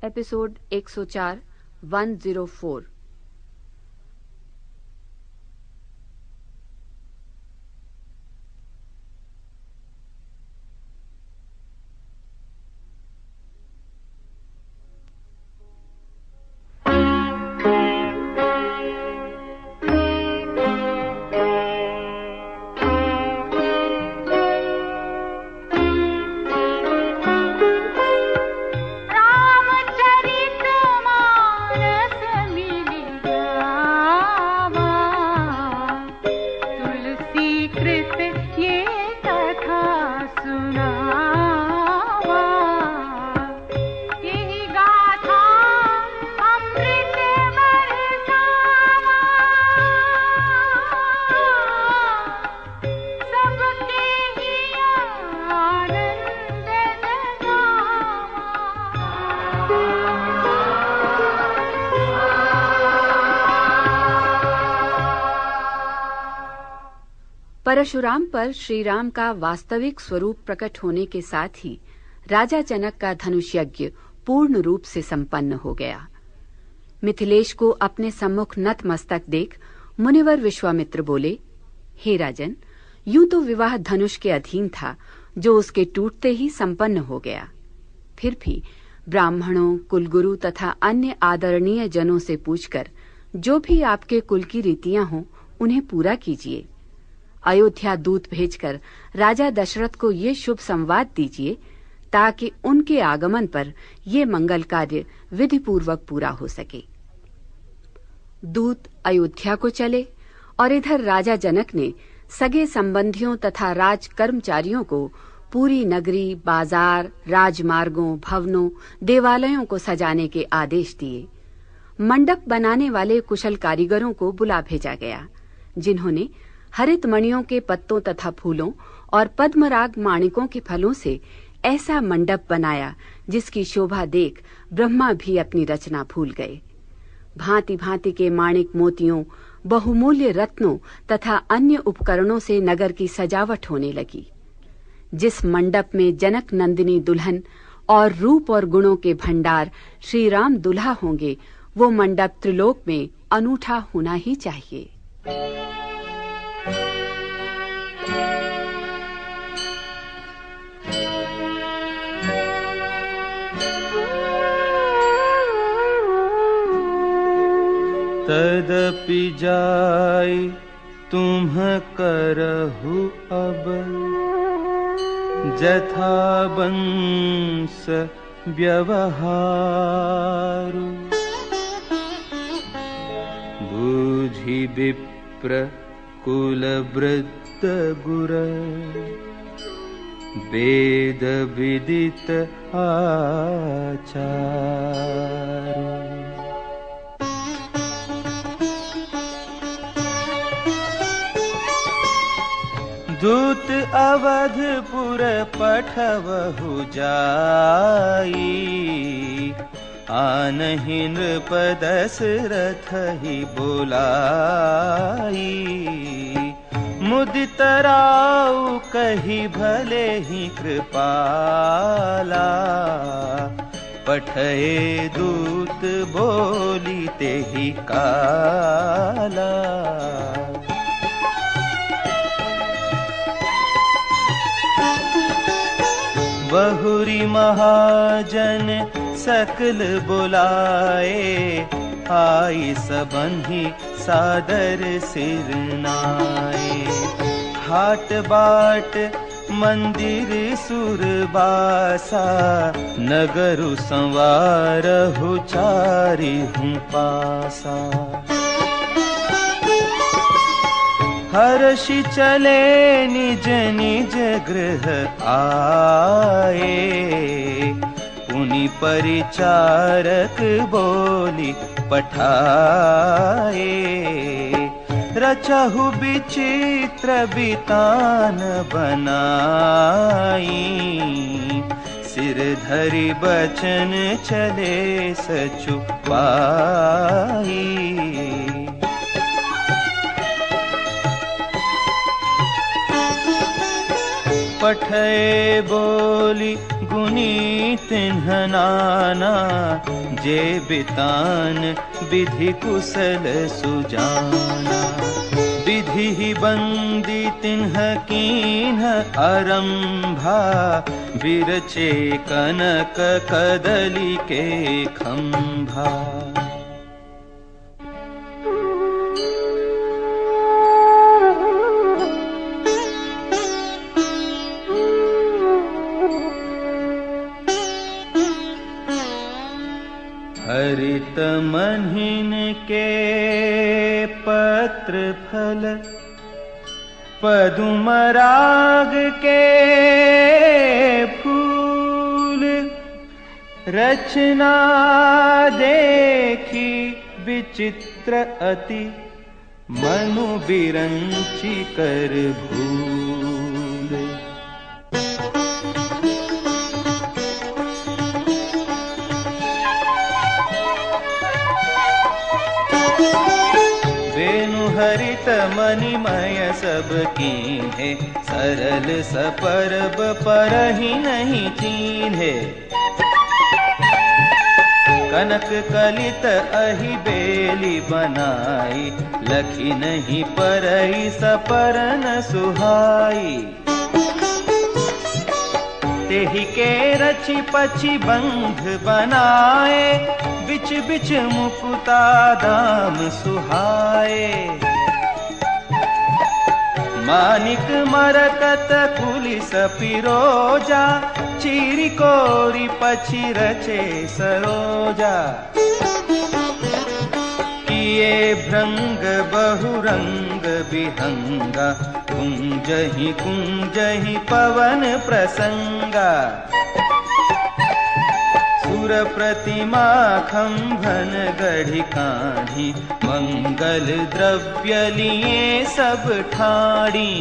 Episode 104 104। Parshuram पर श्री राम का वास्तविक स्वरूप प्रकट होने के साथ ही राजा जनक का धनुष यज्ञ पूर्ण रूप से संपन्न हो गया। मिथिलेश को अपने सम्मुख नतमस्तक देख मुनिवर विश्वामित्र बोले, हे राजन, यूं तो विवाह धनुष के अधीन था, जो उसके टूटते ही संपन्न हो गया। फिर भी ब्राह्मणों, कुलगुरु तथा अन्य आदरणीय जनों से पूछकर जो भी आपके कुल की रीतियां हों उन्हें पूरा कीजिए। अयोध्या दूत भेजकर राजा दशरथ को ये शुभ संवाद दीजिए ताकि उनके आगमन पर ये मंगल कार्य विधि पूर्वक पूरा हो सके। दूत अयोध्या को चले और इधर राजा जनक ने सगे संबंधियों तथा राज कर्मचारियों को पूरी नगरी, बाजार, राजमार्गों, भवनों, देवालयों को सजाने के आदेश दिए। मंडप बनाने वाले कुशल कारीगरों को बुला भेजा गया, जिन्होंने हरित मणियों के पत्तों तथा फूलों और पद्मराग माणिकों के फलों से ऐसा मंडप बनाया जिसकी शोभा देख ब्रह्मा भी अपनी रचना भूल गए। भांति भांति के माणिक मोतियों, बहुमूल्य रत्नों तथा अन्य उपकरणों से नगर की सजावट होने लगी। जिस मंडप में जनक नंदिनी दुल्हन और रूप और गुणों के भंडार श्री राम दुल्हा होंगे, वो मंडप त्रिलोक में अनूठा होना ही चाहिए। तदपि जाय तुम करहु अब, जथा वंश व्यवहारु। बूझि विप्र कुल वृत्त गुर, वेद विदित आचार। दूत अवधपुर पठवहु जाई, आनहि नृप दशरथ ही बोलाई। मुदित राउ कही भले ही कृपाला, पठये दूत बोली तेहि काला। बहुरी महाजन सकल बुलाए, आई सबन्हि सादर सिर नाए। हाट बाट मंदिर सुरबासा, नगरु संवारहु चारिहु पासा। हर्षि चले निज निज गृह आए, पुनि परिचारक बोली पठाए। रचहु विचित्र बितान बनाई, सिर धरि बचन चले सचु पाई। पठये बोली गुनी तिन्ह नाना, जे बितान विधि कुशल सुजाना। विधि ही बंदी तिन्ह कीन्ह आरंभा, बिरचे कनक कदली के खंभा। हरित महीन के पत्र फल, पदुम राग के फूल। रचना देखी विचित्र अति, मनु बिरंची कर भूल। वेणु हरित मणिमय सब कीन्हे, सरल सपर्ब परहि नहीं चीन्हे। कनक कलित अहि बेली बनाई, लखी नहीं परई सपरन सुहाई। तेहि के रचि पछी बंध बनाए, बिच बिच मुकुता दाम सुहाए। मानिक मरकत कुलिस पिरोजा, चीरी कोरी पछी रचे सरोजा। किए भृंग बहुरंग विहंगा, कुंजहि कुंजहि पवन प्रसंगा। सुर प्रतिमा खंभन गढ़ी काढ़ी, मंगल द्रव्य लिए सब ठाड़ी।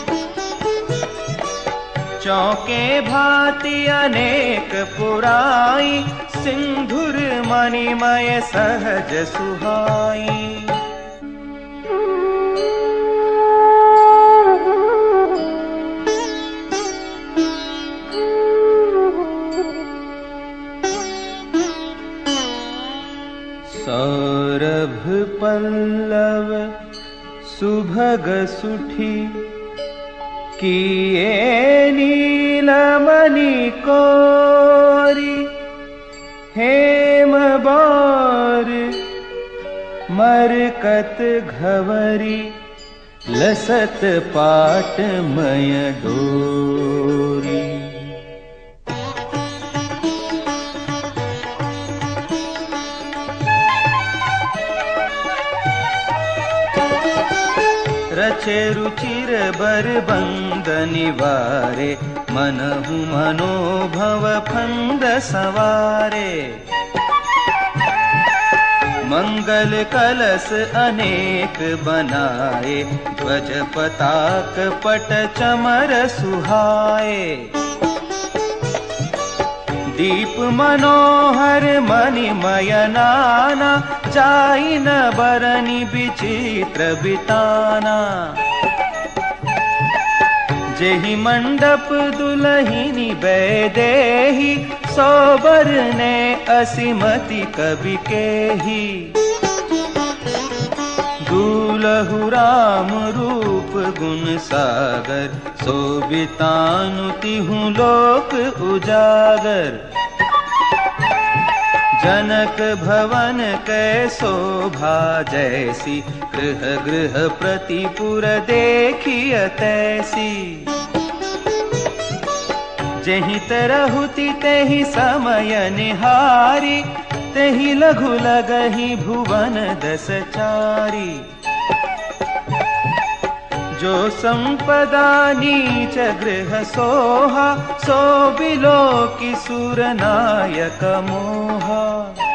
चौके भांति अनेक पुराई, सिंधुर मणिमय सहज सुहाई। सौरभ पल्लव सुभग सुठी, किए नीलमणि कोरी। हेम बार मरकत घवरी, लसत पाटमय डोरी। रचे रुचिर बर बंद निवारे, मनहु मनोभव फंद सवारे। मंगल कलश अनेक बनाए, ध्वज पताक पट चमर सुहाए। दीप मनोहर मणिमय नाना, जाई न बरनी विचित्र बिताना। जेहि मंडप दुलहिनी बैदेही, सोबर ने असीमति कवि केही। दूलहु राम रूप गुण सागर, सोबितानु तिहु लोक उजागर। जनक भवन कै शोभा जैसी, गृह गृह प्रतिपुर देखिय तैसी। जेहि तरहुति तेहि समय निहारी, तेहि लघु लगहि भुवन दस चारी। जो संपदा नीच गृह सोहा, सो बिलो की सुर नायक मोहा।